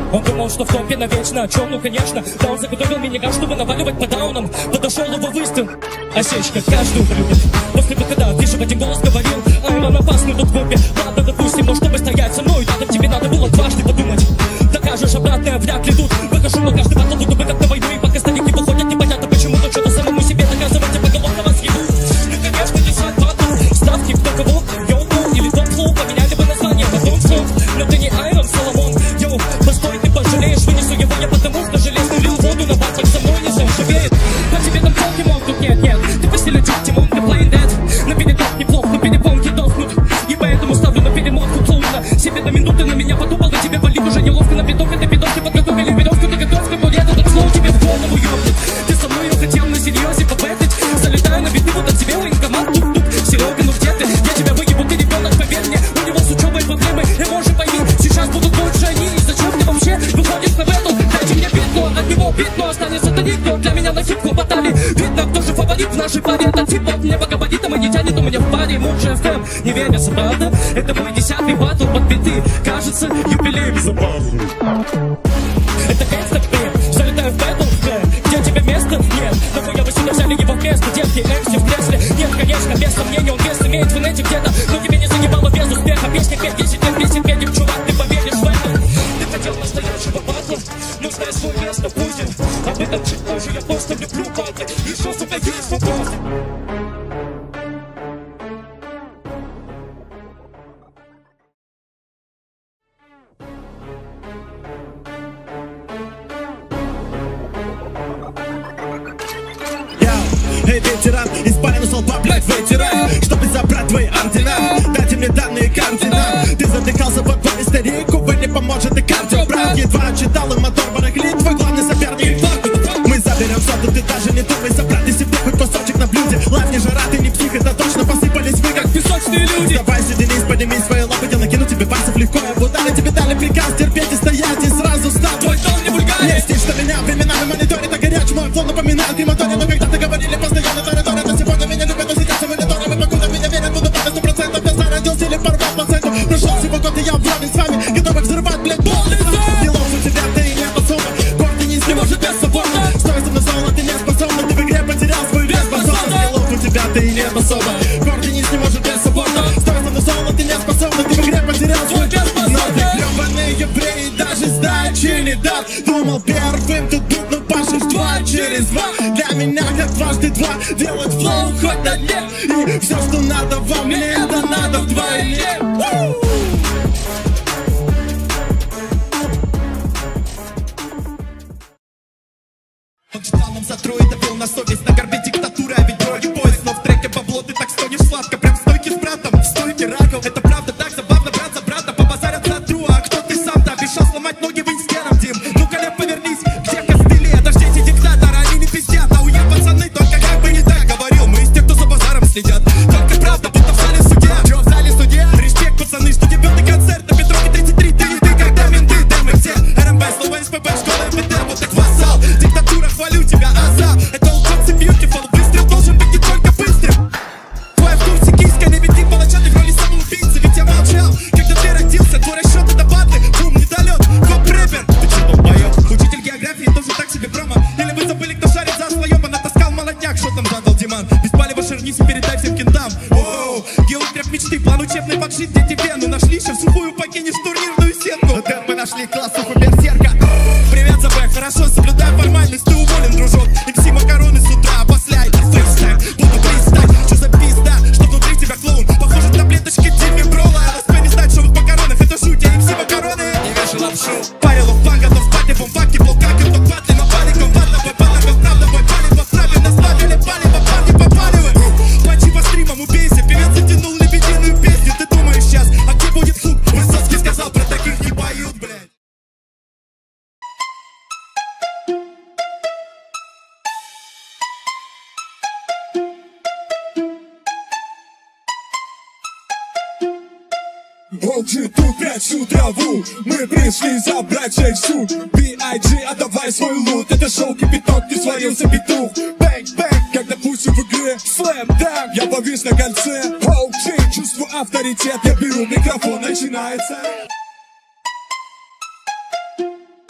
Он думал, что в топе навечно. О чем? Ну конечно. Да, он заготовил миниган, чтобы наваливать по даунам. Подошел его выстрел. Осечка каждую любит. После выхода Вижу в один голос говорил: Айрон опасный тут в группе. Ладно, допустим, но чтобы стоять со мной, тебе надо было дважды подумать. Докажешь обратное, вряд ли тут. Выхожу на каждый батл, буду как на войну. И пока старики выходят, непонятно почему-то что-то самому себе доказывать, и поголовно вас ебут. Ну конечно, десят батл. Ставки кто кого, йоу, или топ-флоу. Поменяли бы название, потом слов. Но ты не Айрон, Соломон. Йоу, постой, ты пожалеешь. Вынесу его я потому, что железный лил воду на бак, со мной не заживеет. По тебе там покемон, тут нет. Ты по стилю Тимон, ты playing dead. На передок неплохо, но перепонки дохнут. И поэтому ставлю на перемотку клоуна. Себе на минуты на меня подумал, и тебе валить уже неловко. На биток этой бедовки подготовили веревку. Ты готов, как будет этот слоу тебе в голову ёбнет. Ты со мной хотел на серьезе побэтить. Залетаю на биты, вот от тебе военкомат. Тук-тук, Серега, ну где ты? Я тебя выебу, ты ребенок, поверь мне. У него с учебой проблемы, его же пойми. Сейчас будут больше они, и зачем ты вообще выходишь на бэтл? Дайте мне бит, но от него бит, но останется ты никто. Для меня на хип хлопотали. Видно, кто же фаворит в нашей паре. Это тип-топ, мне по габаритам и не тянет у меня в паре. Муж ФМ, не верится, правда? Это мой 10-й батл под биты. Кажется, юбилей забавный. Это гангстер, залетаю в бэтл, где тебе место? Нет, нахуя вы сюда взяли его вместо? Детки, MC в кресле. Нет, конечно, без сомнения, он вес имеет в инете где-то. Но тебе не загибало без успеха. Песня 5-10 лет, песен педик, чувак, ты поверишь в это? Ты хотел настоящего батла, но знай свое место будет. Об этом чуть позже, я просто люблю батлы. Еще, сука, есть вопрос. Эй, ветеран, испарен столба, блядь, ветеран. Чтобы забрать твои ордена, дайте мне данные координат. Ты затыкался под вами, старик, увы, не поможет и кардио, брат. Едва читал, и мотор барахлит, твой главный соперник. Мы заберем соду, ты даже не думай забрать из себя хоть кусочек на блюде. Лайф не жара, ты не псих, это точно посыпались вы, как песочные люди. Давайся, Денис, подними свои лапы, я накину тебе пальцев легко. В ударе тебе дали приказ терпеть и стоять, и сразу стал твой тон не вульгарен. Есть стиль, что меня временами мониторит, так горяч, мой флоу напоминает крематорий. Но когда-то говорили постоянно таратория, но сегодня меня любят, но сейчас мониторим. И покуда меня верят, буду падать 100%. Я знаю, родился или порвал пациенту. Прошел всего год, и я в равне с вами, готовы взрывать, блядь, полностью. Делов у тебя, ты и нет особо. Гордый низ не может без саппорта. Стой со мной соло, ты не способна, ты в игре потерял свой вес, базон. Делов у тебя, ты и нет особо. Гордый низ не может без саппорта. Стой со мной соло, ты не способна, ты в игре потерял свой вес, базон. Но ты гребаный еврей, даже сдачи не дал. Думал первым тут быть, но пашешь 2 через 2. Для меня как дважды 2, делать флоу хоть на дне. И все, что надо во мне, это надо вдвойне. Он читал нам затру и давил на совесть. На горбе диктатуры, а ведь вроде поезд. Но в треке бабло ты так стонешь сладко. Прям в стойке с братом, в стойке раков. Это правда так забавно, брат за брата. Побазарят затру, а кто ты сам-то? Обещал сломать ноги в инстенам, Дим. Ну-ка, Лев, повернись, где костыли? Это ж дети диктатора, они не пиздят. А уеб пацаны, только как бы не так говорил. Мы из тех, кто за базаром следят. Только правда, будто в зале судья. Чё, в зале судья? Респект, пацаны, что дебютный концерт на Петровке 33. Ты не ты, когда менты, да мы все. РМБ, слово СПБ, школа МПТ, вот так вассал. Диктатура, хвалю тебя, аза. Это лжец и beautiful, выстрел должен быть не только быстрым. Твой в курсе киска, не веди палача, ты в роли самоубийцы. Ведь я молчал, когда ты родился. Твой расчет это батлы, бум, недолет, коп-рэпер. Ты чё, долбоёб? Учитель географии тоже так себе промо. Или вы забыли, кто шарит за своём, а натаскал молодняк. Что там задал Диман? Без палева шернись и передай всем кентам. Оу, геотреп мечты, план учебный подшить, дети вену. Нашли, сейчас сухую покинешь турнирную сетку. Вот это мы нашли классуху берсерка. Привет, ЗБ, хорошо, соблюдай формальность, ты уволен, дружок. МС макароны с утра, а после фристайл. Буду пристать, что за пизда, что внутри тебя клоун. Похоже на таблеточки Тимми Брола. А ЛСП не знать, что в макаронах, это шуть, а МС макароны не вешай лапшу. Парил в бан, готов спать, в бумбаке, блокаки, кто батли, напали, комбатно, правда, бой, пали, поставили, наставили, пали, парни попаливай. Плачи по стримам, убейся, певец затянул лебединую песню. Ты думаешь сейчас, а где будет хук? Высоцкий сказал, про таких не поют, блядь. Волчи тут прячу траву, мы пришли забрать чей суд. B.I.G. отдавай свой лут, это шоу кипяток, не сварился петух. Бэнг-бэнг, как допустим в игре слэм-данк. Я повис на кольце, OG, чувствую авторитет. Я беру микрофон, начинается.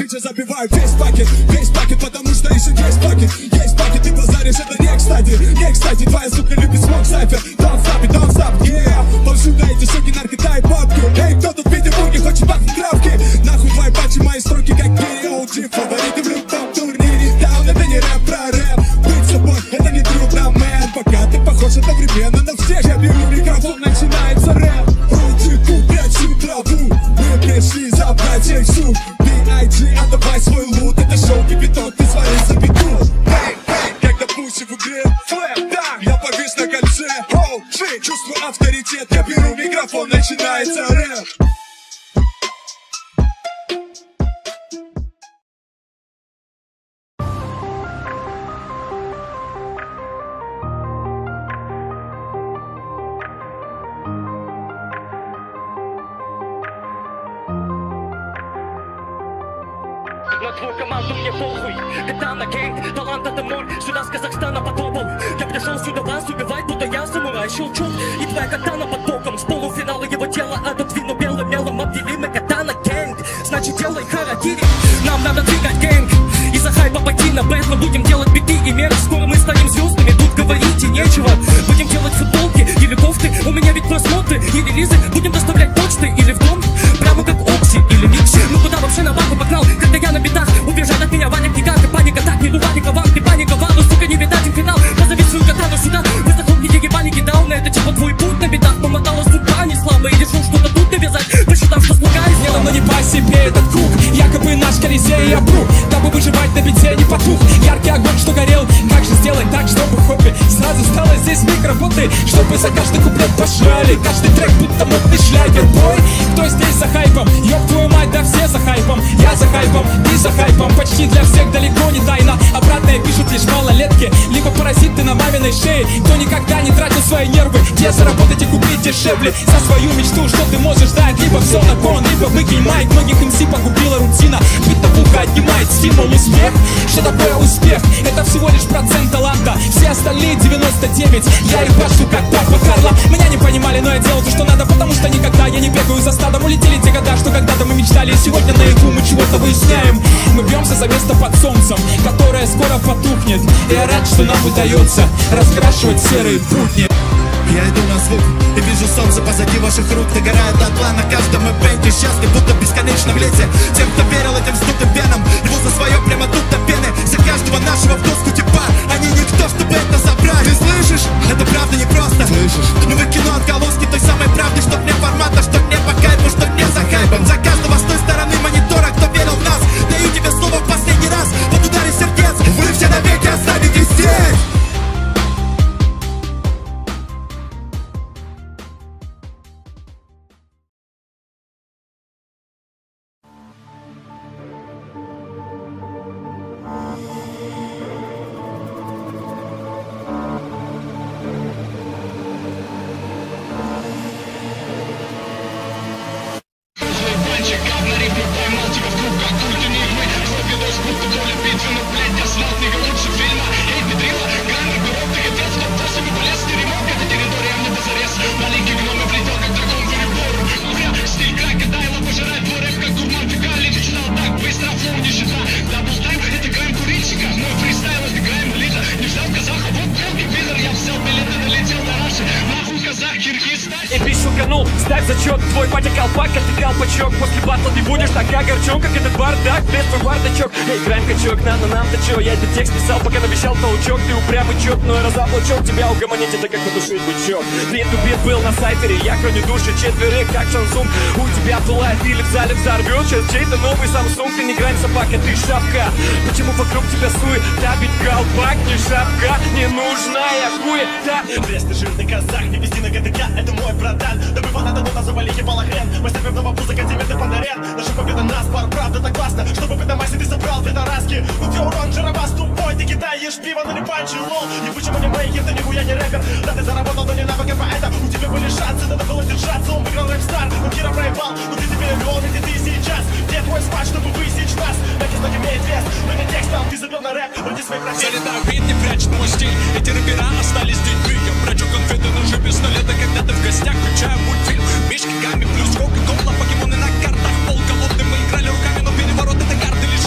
диджей забиваю весь пакет, потому что еще есть пакет, ты базаришь, это не кстати, твоя сука любит смог сайфер, don't stop, yeah, повсюду эти суки, наркота и бабки, эй, кто тут в Петербурге хочет бахнуть травки, нахуй твои патчи, мои строки как KOG, фавориты в любом турнире, даун, это не рэп про рэп, быть собой, это не трудно, мэн, пока ты похож одновременно на всех, я беру микрофон, начинается рэп, рутику, прячу траву, мы пришли забрать всех сук, B.I.G. отдавай свой лут, это шоу кипяток, ты сварился беду, когда пусть в игре, флэп, да, я повис на кольце, оу, джи, чувствую авторитет, я беру микрофон, начинается рэп. На твою команду мне похуй, Катана Гэнг, талант это мой, сюда с Казахстана подобал. Я пришел сюда вас убивать, будто я самурай, щелчок, и твоя катана под боком. С полуфинала его тело отодвину белым мелом, обвели мы Катана Гэнг. Значит делай харакири, нам надо двигать гэнг. Из-за хайпа пойти на бэтл, будем делать биты и меры. Скоро мы станем звездами, тут говорить и нечего. Будем делать футболки или кофты, у меня ведь просмотры и релизы. Будем доставлять почты или в дом, прямо как Окси или Микси. Ну куда вообще на баку погнал, когда я на битах? Убежать от меня Ваня никак, и паника так, не дуваника вам, ты паниковал, но сука не видать им финал. Позови свою катану сюда, вы захлопните ебаники дауна. Это типа твой путь на битах, помотала судьба не слабо. И решил что-то тут навязать, посчитав, что слуга из мне давно не по себе этот круг, якобы наш Колизей и обруг. Дабы выживать на бите не потух, яркий огонь, что горел. Как же сделать так, чтобы хобби сразу стало здесь микрофоны, чтобы за каждый куплет пожали, каждый трек будто модный шлягер. Бой, кто здесь за хайпом? Ёб твою мать, да все за хайпом. Я за хайпом, ты за хайпом, почти для всех далеко не тайна. Обратное пишут лишь малолетки, либо паразиты на маминой шее. Кто никогда не тратил свои нервы, где заработать и купить дешевле. За свою мечту, что ты можешь дать, либо все на кон, либо выкинь майк. Многих МС погубила рутина, бытовуха отнимает стимул. Успех, что такое успех? Это всего лишь процент таланта, все остальные 99. Я их башу как папа Карло. Меня не понимали, но я делал то, что надо, потому что никогда я не бегаю за стадом. Улетели те года, что когда-то мы мечтали, и сегодня наяву мы чего-то выясняем. Мы бьемся за место под солнцем, которое скоро потухнет. И я рад, что нам удается раскрашивать серые будни. Я иду на звук и вижу солнце позади ваших рук. Догорает дотла на каждом ивенте, счастлив, будто бесконечно в лете. Тем, кто верил этим вздутым венам, рву за свое прямо тут до пены. За каждого нашего в доску типа, они никто, чтобы это забрать. Ты слышишь? Это правда не просто. Слышишь? Мы выкину отголоски той самой правды, что вне формата, что не по кайфу, что не за хайпом. За каждого с той стороны монитора, кто верил в нас. Даю тебе слово в последний раз, под ударе сердец. Вы все навеки останетесь здесь. Ставь зачет, твой батя колпак, а ты колпачок. После батла ты будешь так огорчен, как этот бардак. Без твой бардачок, эй, грайм-качок, надо нам-то чё? Я этот текст писал, пока обещал толчок. Ты упрямый чёрт, но я разоблачок. Тебя угомонить, это как потушить бычок. Бит был на сайтере, я кроме души четверых, как Шансунг. У тебя пылает или в зале взорвёт. Сейчас чей-то новый Samsung, ты не грайм собака, ты шапка. Почему вокруг тебя суета? Ведь колпак не шапка, не нужная хуета. Брез, ты жирный казах, не вези на ГТК, это мой братан. Добывай надо, но называли ебалахрен. Мы ставим на вапу за контименты подарен. Наша победа нас, пар, правда так классно. Чтобы в этом массе ты собрал пидораски. У тебя урон, жиробас тупой, ты кидаешь пиво, но не панчи, лол. И почему не мейкер, ты нихуя не рэпер. Да, ты заработал, но не навык поэта. У тебя были шансы, надо было держаться. Он выиграл рэп-стар, но Кира проебал. Но ты теперь лёд, где ты сейчас. Где твой спад, чтобы высечь нас? Накис, но не имеет вес, но не текстом. Ты забил на рэп, ради своей профессии. Залетаю вид, не прячет мой стиль. Эти рэпера остались детьми. Я прячу конфеты, ножи, пистолеты, когда ты в гостях, включаю мультфильм. Мишки, гамми, плюс кока-кола, покемоны на картах. Пол колодный, мы играли руками, но переворот это карты лишь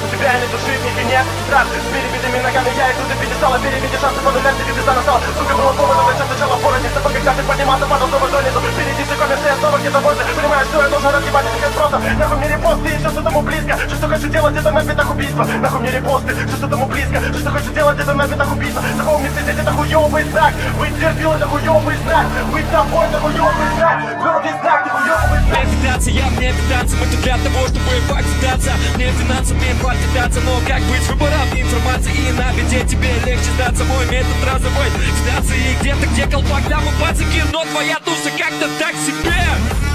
У тебя или души в них и нет страх. С перебитыми ногами я иду, ты пьедестала. Переведи шансы по нулям, тебе пизда настала. Сука, было повода начать сначала порониться. Когда ты подниматься, падал снова донизу. Впереди все коммерсы, я снова где-то возле. Понимаешь, что я должен разъебать этих просто. Нахуй мне репосты и все, что тому близко. Что хочу делать, это на битах убийства. Нахуй мне репосты, что тому близко. Что хочу делать, это на битах убийства. Запомните здесь, это хуёвый знак. Быть терпил, это хуёвый знак. Быть тобой, это хуёвый знак. Гордый знак, это хуёвый знак. Мне питаться, я мне питаться. Мы тут для того, чтобы покидаться. Мне финансов, мне покидаться. Но как быть с выбором информации и на беде тебе легче сдаться. Мой метод разовой финансы и где-то, где колпак. Там у пацаки, но твоя туса как-то так себе.